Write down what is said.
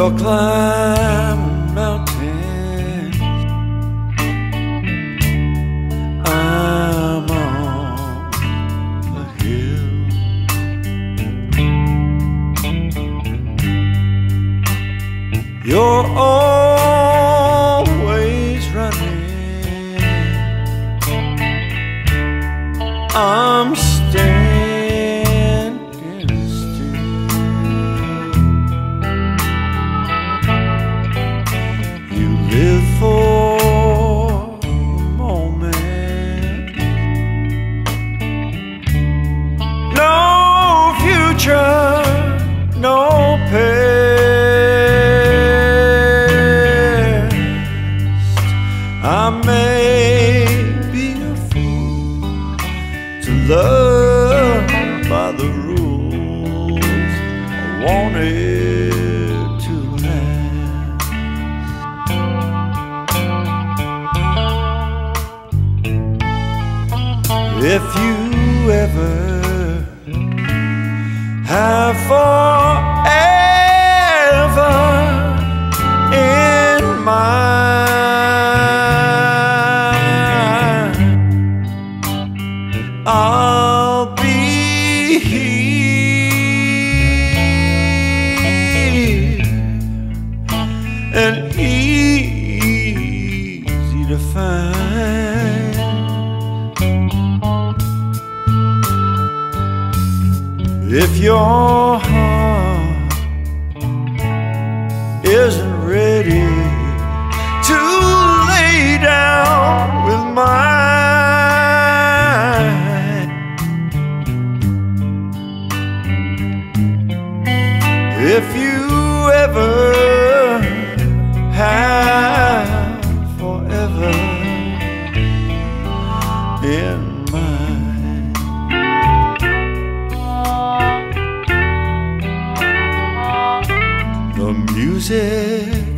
You'll climb mountains, I'm on a hill. You're always running, I'm standing still. You live for the moment, no future, no past. I may be a fool to love by the rules I wanted to last. If you ever have forever in mind, I'll be here and easy to find. If your heart isn't ready to lay down with mine, if you ever have forever in mind, the music